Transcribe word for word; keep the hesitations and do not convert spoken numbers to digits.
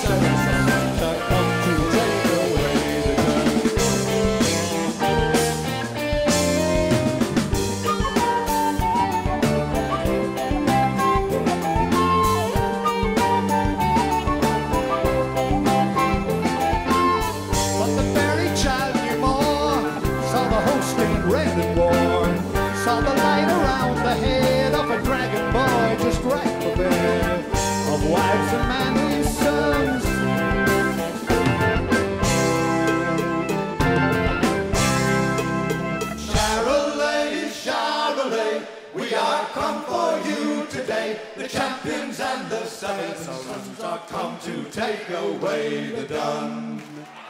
Wives and manly sons. Charolais, Charolais, we are come for you today. The champions and the seven sons are come to take away the dun.